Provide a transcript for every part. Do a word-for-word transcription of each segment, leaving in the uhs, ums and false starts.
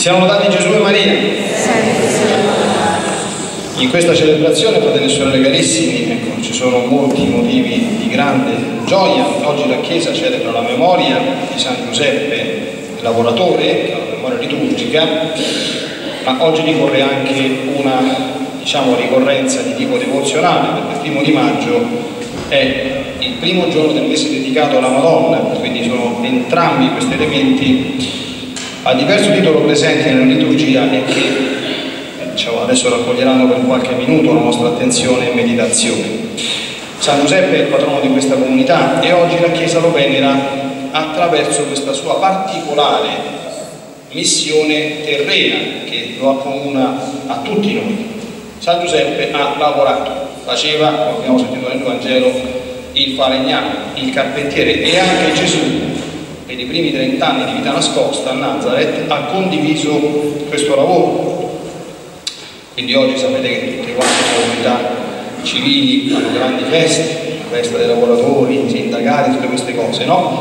Siamo lodati Gesù e Maria. In questa celebrazione, fratelli e sorelle carissimi, ecco, ci sono molti motivi di grande gioia. Oggi la Chiesa celebra la memoria di San Giuseppe, lavoratore, che è una memoria liturgica, ma oggi ricorre anche una, diciamo, ricorrenza di tipo devozionale, perché il primo di maggio è il primo giorno del mese dedicato alla Madonna, quindi sono entrambi questi elementi a diverso titolo presenti nella liturgia e che diciamo, adesso raccoglieranno per qualche minuto la nostra attenzione e meditazione. San Giuseppe è il patrono di questa comunità e oggi la Chiesa lo venera attraverso questa sua particolare missione terrena che lo accomuna a tutti noi. San Giuseppe ha lavorato, faceva, come abbiamo sentito nel Vangelo, il falegname, il carpentiere, e anche Gesù per i primi trent'anni di vita nascosta a Nazareth ha condiviso questo lavoro. Quindi oggi sapete che tutte quante le comunità civili hanno grandi feste, la festa dei lavoratori, i sindacati, tutte queste cose, no?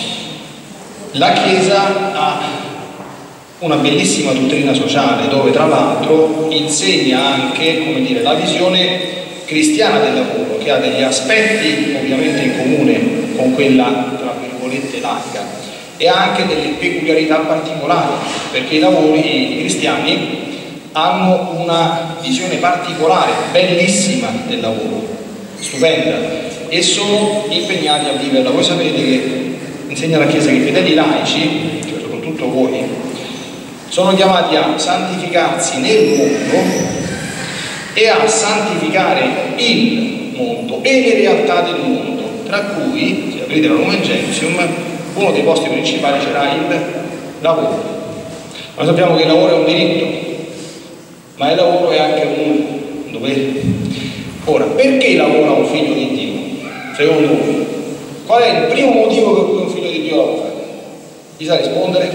La Chiesa ha una bellissima dottrina sociale dove tra l'altro insegna anche, come dire, la visione cristiana del lavoro, che ha degli aspetti ovviamente in comune con quella tra virgolette laica e ha anche delle peculiarità particolari, perché i lavori, i cristiani hanno una visione particolare, bellissima del lavoro, stupenda, e sono impegnati a viverla. Voi sapete che insegna la Chiesa che i fedeli laici, cioè soprattutto voi, sono chiamati a santificarsi nel mondo e a santificare il mondo e le realtà del mondo, tra cui, se aprite la Lumen Gentium, uno dei posti principali sarà il lavoro. Noi sappiamo che il lavoro è un diritto, ma il lavoro è anche un dovere. Ora, perché lavora un figlio di Dio? Secondo voi, qual è il primo motivo per cui un figlio di Dio lavora? Chi sa rispondere?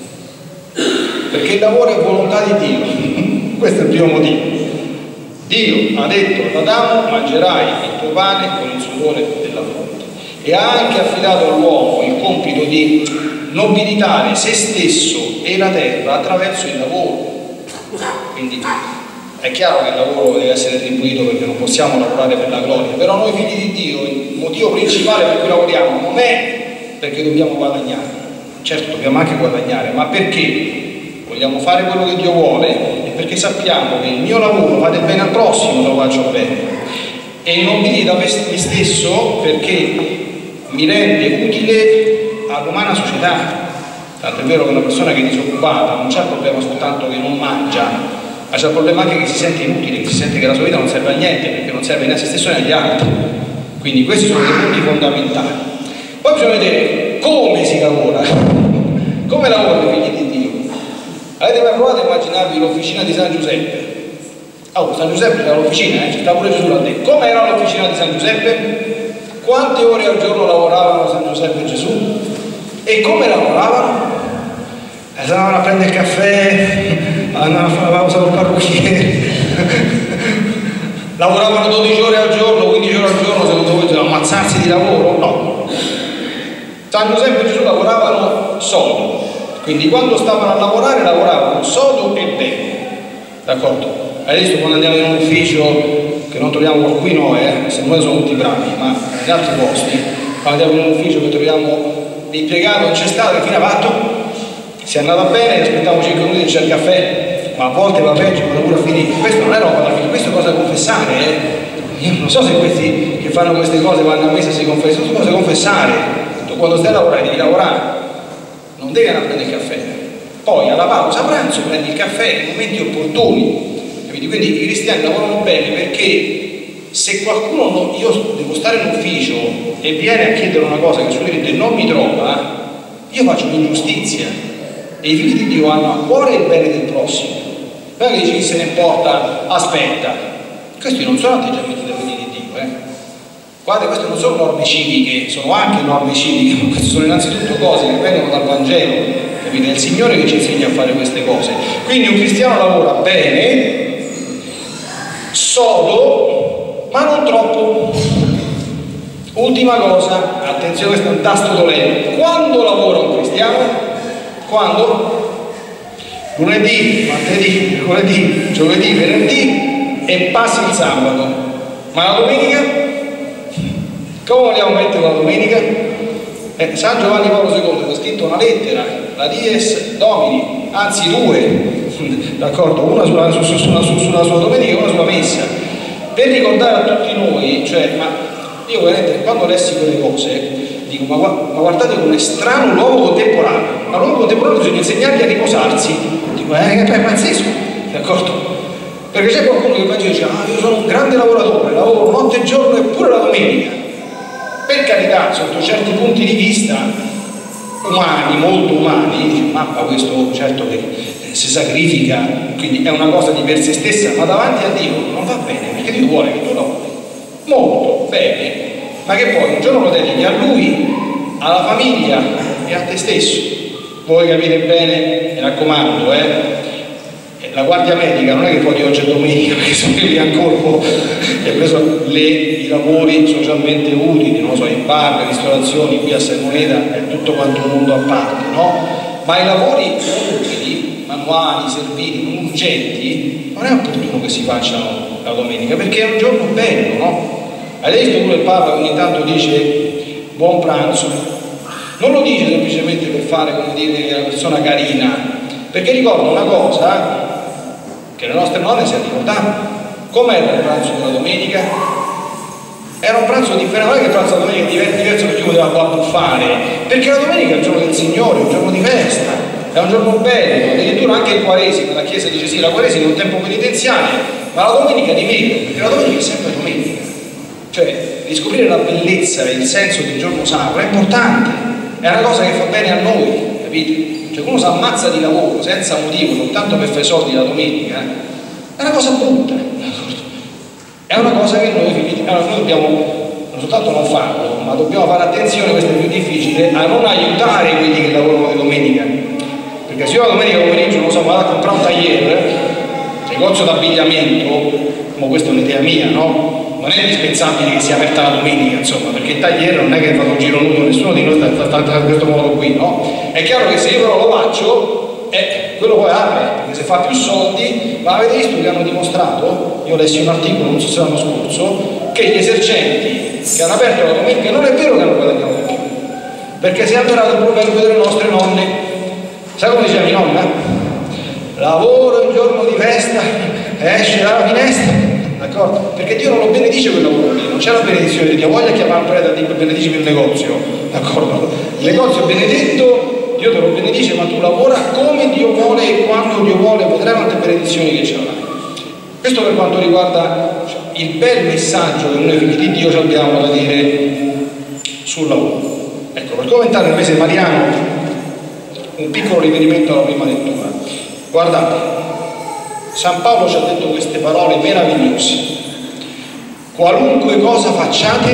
Perché il lavoro è volontà di Dio. Questo è il primo motivo. Dio ha detto ad Adamo: mangerai il tuo pane con il sudore della fronte, e ha anche affidato all'uomo il compito di nobilitare se stesso e la terra attraverso il lavoro. Quindi è chiaro che il lavoro deve essere retribuito, perché non possiamo lavorare per la gloria, però noi figli di Dio il motivo principale per cui lavoriamo non è perché dobbiamo guadagnare, certo dobbiamo anche guadagnare, ma perché vogliamo fare quello che Dio vuole e perché sappiamo che il mio lavoro fa del bene al prossimo se lo faccio bene, e nobilita me stesso perché mi rende utile all'umana società. Tanto è vero che una persona che è disoccupata non c'è il problema soltanto che non mangia, ma c'è il problema anche che si sente inutile, che si sente che la sua vita non serve a niente, perché non serve né a se stesso né agli altri. Quindi questi sono dei punti fondamentali. Poi bisogna vedere come si lavora, come lavorano i figli di Dio. Avete mai provato a immaginarvi l'officina di San Giuseppe? Oh, San Giuseppe era l'officina, eh? Ci sta pure Gesù l'ha detto. Come era l'officina di San Giuseppe? Quante ore al giorno lavoravano San Giuseppe e Gesù? E come lavoravano? Andavano a prendere il caffè, andavano a fare la pausa col parrucchiere, lavoravano dodici ore al giorno, quindici ore al giorno, secondo voi devono ammazzarsi di lavoro? No. San Giuseppe e Gesù lavoravano sodo, quindi quando stavano a lavorare lavoravano sodo e bene, d'accordo? Adesso quando andiamo in un ufficio, che non troviamo qui noi, eh, se noi sono tutti bravi, ma negli altri posti, quando andiamo in un ufficio che troviamo l'impiegato non c'è stato, che fine ha fatto? Se è andata bene, aspettiamo cinque minuti e c'è il caffè, ma a volte va peggio, va pure a finire. Questo non è roba da finire, questo è cosa da confessare, eh? Io non so se questi che fanno queste cose vanno a messa e si confessano, sono cose da confessare. Tu quando stai a lavorare devi lavorare, non devi andare a prendere il caffè. Poi alla pausa pranzo prendi il caffè nei momenti opportuni. Quindi, quindi i cristiani lavorano bene perché se qualcuno, non, io devo stare in ufficio e viene a chiedere una cosa che suo diritto e non mi trova, io faccio un'ingiustizia, e i figli di Dio hanno a cuore il bene del prossimo. Non è che dici chi se ne importa, aspetta. Questi non sono atteggiamenti dei figli di Dio, eh. Guardate, queste non sono norme civiche, sono anche norme civiche, ma queste sono innanzitutto cose che vengono dal Vangelo, capite? È il Signore che ci insegna a fare queste cose. Quindi un cristiano lavora bene, sodo, ma non troppo. Ultima cosa, attenzione, questo è un tasto dolente. Quando lavora un cristiano? Quando? lunedì, martedì, mercoledì, giovedì, venerdì e passi il sabato. Ma la domenica? Come vogliamo mettere la domenica? Eh, San Giovanni Paolo secondo ha scritto una lettera, la Dies Domini, anzi due, d'accordo, una sulla, su, su, sulla, su, sulla sua domenica e una sulla messa, per ricordare a tutti noi, cioè, ma io veramente quando lessi quelle cose dico, ma, ma guardate come strano l'uomo contemporaneo, ma l'uomo contemporaneo bisogna insegnargli a riposarsi, dico, eh, è pazzesco, d'accordo? Perché c'è qualcuno che oggi dice, ah, io sono un grande lavoratore, lavoro notte e giorno e pure la domenica. Per carità, sotto certi punti di vista umani, molto umani, dice, ma questo certo che si sacrifica, quindi è una cosa di per se stessa, ma davanti a Dio non va bene, perché Dio vuole che tu lavori molto bene, ma che poi un giorno lo dedichi a Lui, alla famiglia e a te stesso. Voi capite bene, mi raccomando, eh? La guardia medica non è che poi di oggi è domenica, perché sono lì al corpo e ha preso le, i lavori socialmente utili, non lo so, in bar, ristorazioni, qui a Salmoneta è tutto quanto un mondo a parte, no? Ma i lavori utili, manuali, serviti, non urgenti, non è opportuno che si facciano la domenica, perché è un giorno bello, no? Avete visto pure il Papa ogni tanto dice buon pranzo, non lo dice semplicemente per fare, come dire, una persona carina, perché ricorda una cosa che le nostre nonne si ricordavano. Com'era il pranzo della domenica? Era un pranzo differente, non è che il pranzo della domenica è diverso perché uno deve abbuffare, perché la domenica è il giorno del Signore, è un giorno di festa, è un giorno bello, addirittura anche il Quaresima, la Chiesa dice sì, la Quaresima è un tempo penitenziale, ma la domenica di meno, perché la domenica è sempre domenica. Cioè, riscoprire la bellezza e il senso del giorno sacro è importante, è una cosa che fa bene a noi, capite? Cioè uno si ammazza di lavoro senza motivo, soltanto per fare soldi la domenica, è una cosa brutta, è una cosa che noi, figli, allora noi dobbiamo non soltanto non farlo, ma dobbiamo fare attenzione, questo è più difficile, a non aiutare quelli che lavorano di domenica, perché se io la domenica pomeriggio non so, vado a comprare un tagliere, negozio d'abbigliamento, ma questa è un'idea mia, no? Non è indispensabile che sia aperta la domenica, insomma, perché il tagliere non è che vado un giro nudo, nessuno di noi sta, sta, sta in questo modo qui, no? È chiaro che se io però lo faccio, eh, quello poi apre, perché se fa più soldi, ma avete visto che hanno dimostrato, io lessi un articolo, non so se l'anno scorso, che gli esercenti che hanno aperto la domenica non è vero che hanno guadagnato di più, perché si è avverato il proverbio delle nostre nonne. Sai come diceva mia nonna? Lavoro il giorno di festa, esce dalla finestra. D'accordo? Perché Dio non lo benedice quel lavoro lì, non c'è la benedizione di Dio, voglia chiamare un prete a dire benedici il negozio, d'accordo? Il negozio è benedetto, Dio te lo benedice, ma tu lavora come Dio vuole e quando Dio vuole, vedrai quante benedizioni che ce l'hai. Questo per quanto riguarda il bel messaggio che noi figli di Dio abbiamo da dire sul lavoro. Ecco, per commentare il mese mariano, un piccolo riferimento alla prima lettura. Guardate, San Paolo ci ha detto queste parole meravigliose: qualunque cosa facciate,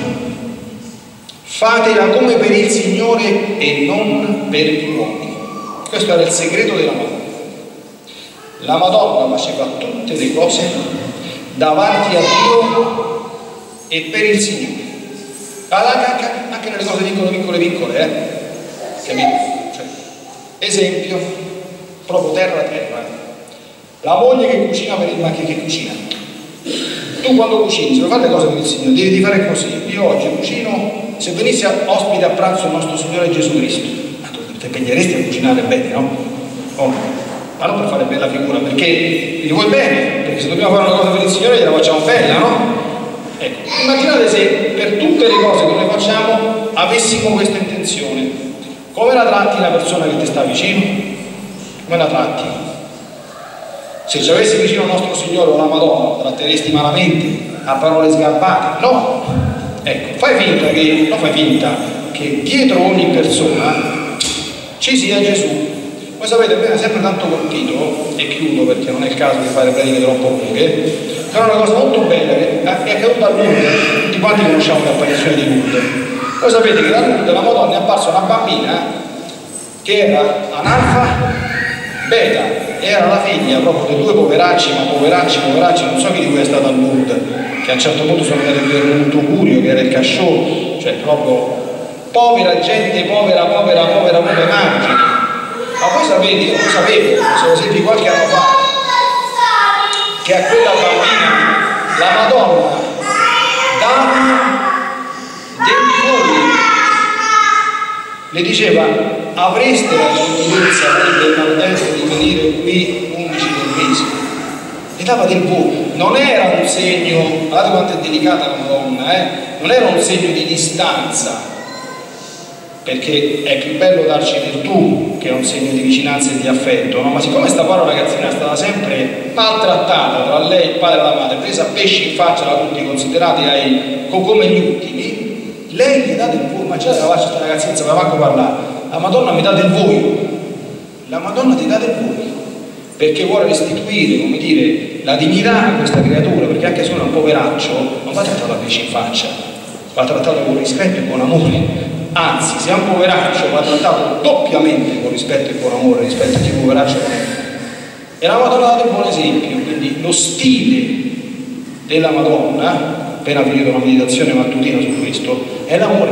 fatela come per il Signore e non per gli uomini. Questo era il segreto della Madonna. La Madonna faceva tutte le cose davanti a Dio e per il Signore, anche nelle cose piccole piccole piccole, eh? Capite? Cioè, esempio, proprio terra a terra. La moglie che cucina per il macchio che cucina. Tu quando cucini, se vuoi fare le cose per il Signore, devi fare così. Io oggi cucino, se venisse ospite a pranzo il nostro Signore Gesù Cristo, ma tu ti impegneresti a cucinare bene, no? Oh, ma non per fare bella figura, perché gli vuoi bene, perché se dobbiamo fare una cosa per il Signore gliela facciamo bella, no? Ecco, immaginate se per tutte le cose che noi facciamo avessimo questa intenzione. Come la tratti la persona che ti sta vicino? Come la tratti? Se ci avessi vicino il nostro Signore o la Madonna, tratteresti malamente, a parole sgarbate? No! Ecco, fai finta che, non fai finta, che dietro ogni persona ci sia Gesù. Voi sapete, mi ha sempre tanto colpito, e chiudo perché non è il caso di fare prediche troppo lunghe, che è una cosa molto bella che è accaduta a Lourdes, tutti quanti conosciamo le apparizioni di Lourdes. Voi sapete che da Lourdes la Madonna è apparsa una bambina che era analfa beta, era la figlia proprio dei due poveracci, ma poveracci, poveracci, non so chi di voi è stato a Lourdes, che a un certo punto sono andati per un tugurio, che era il Cachot, cioè proprio povera gente, povera, povera, povera, povera, immagini. Ma voi sapete sapete, io lo sapevo, lo so sentito qualche anno fa, che a quella bambina la Madonna dava dei voli, le diceva: avreste la gentilezza del maledetto di venire qui undici del mese. Le dava del volo, non era un segno, guardate quanto è delicata la Madonna, eh? Non era un segno di distanza, perché è più bello darci virtù che è un segno di vicinanza e di affetto, no? Ma siccome sta povera ragazzina stava sempre maltrattata tra lei, il padre e la madre, presa a pesci in faccia da tutti, considerati ai, come gli ultimi, lei gli dà del voi. Ma c'era la questa ragazzina, non sapeva manco parlare. La Madonna mi dà del voi, la Madonna ti dà del voi, perché vuole restituire, come dire, la dignità a questa creatura, perché anche se uno è un poveraccio non va trattato a pesci in faccia, va trattato con rispetto e con amore. Anzi, se è un poveraccio va trattato doppiamente con rispetto e con amore rispetto a chi poveraccio non è. E la Madonna dà un buon esempio, quindi lo stile della Madonna, appena finito una meditazione mattutina su questo, è l'amore.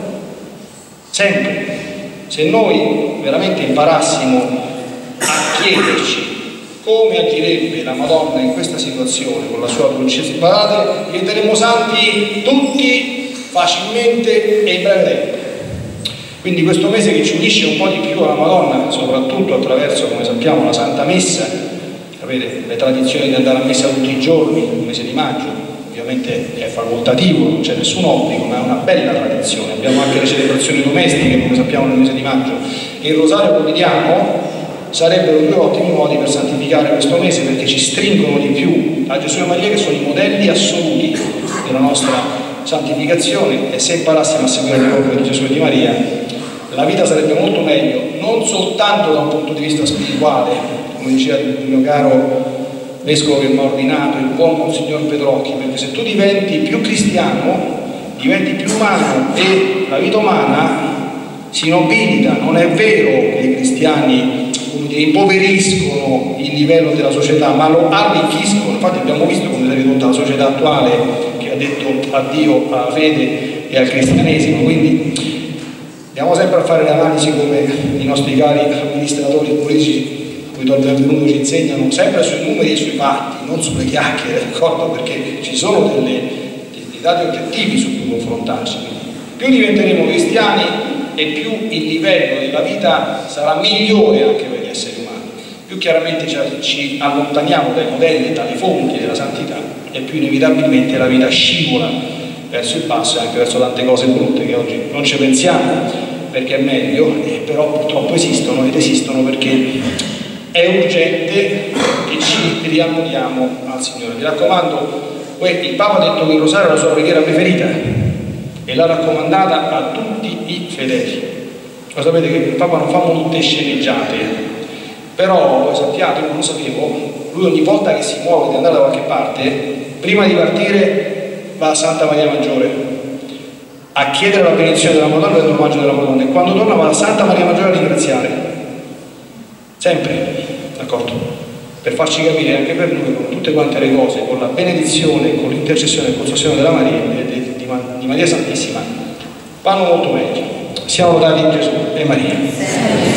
Sempre. Se noi veramente imparassimo a chiederci come agirebbe la Madonna in questa situazione con la sua dolcezza, guardate, diventeremo santi tutti facilmente e in breve tempo. Quindi questo mese che ci unisce un po' di più alla Madonna, soprattutto attraverso, come sappiamo, la Santa Messa, sapete, le tradizioni di andare a messa tutti i giorni, il mese di maggio, ovviamente è facoltativo, non c'è nessun obbligo, ma è una bella tradizione. Abbiamo anche le celebrazioni domestiche, come sappiamo, nel mese di maggio, e il rosario quotidiano sarebbero due ottimi modi per santificare questo mese, perché ci stringono di più a Gesù e Maria, che sono i modelli assoluti della nostra santificazione. E se imparassimo a seguire le orme di Gesù e di Maria, la vita sarebbe molto meglio, non soltanto da un punto di vista spirituale, come diceva il mio caro vescovo che mi ha ordinato, il buon Monsignor Pedrocchi, perché se tu diventi più cristiano, diventi più umano e la vita umana si nobilita. Non è vero che i cristiani, come dire, impoveriscono il livello della società, ma lo arricchiscono. Infatti abbiamo visto come si è ridotta la società attuale, che ha detto addio alla fede e al cristianesimo. Quindi andiamo sempre a fare le analisi, come i nostri cari amministratori politici a cui Don Benvenuto ci insegnano, sempre sui numeri e sui fatti, non sulle chiacchiere, d'accordo? Perché ci sono delle, dei dati oggettivi su cui confrontarci. Più diventeremo cristiani e più il livello della vita sarà migliore anche per gli esseri umani. Più chiaramente ci allontaniamo dai modelli e dalle fonti della santità, e più inevitabilmente la vita scivola verso il basso e anche verso tante cose brutte che oggi non ci pensiamo perché è meglio, eh, però purtroppo esistono, ed esistono perché è urgente che ci riannodiamo al Signore. Vi raccomando, il Papa ha detto che il rosario è la sua preghiera preferita e l'ha raccomandata a tutti i fedeli. Lo sapete che il Papa non fa molte sceneggiate, però voi sappiate, io non lo sapevo, lui ogni volta che si muove di andare da qualche parte, prima di partire va a Santa Maria Maggiore a chiedere la benedizione della Madonna e l'omaggio della Madonna, e quando torna va a Santa Maria Maggiore a ringraziare, sempre, d'accordo? Per farci capire anche per noi come tutte quante le cose, con la benedizione, con l'intercessione e consorzione della Maria, di, di, di Maria Santissima, vanno molto meglio. Siamo lodati in Gesù e Maria.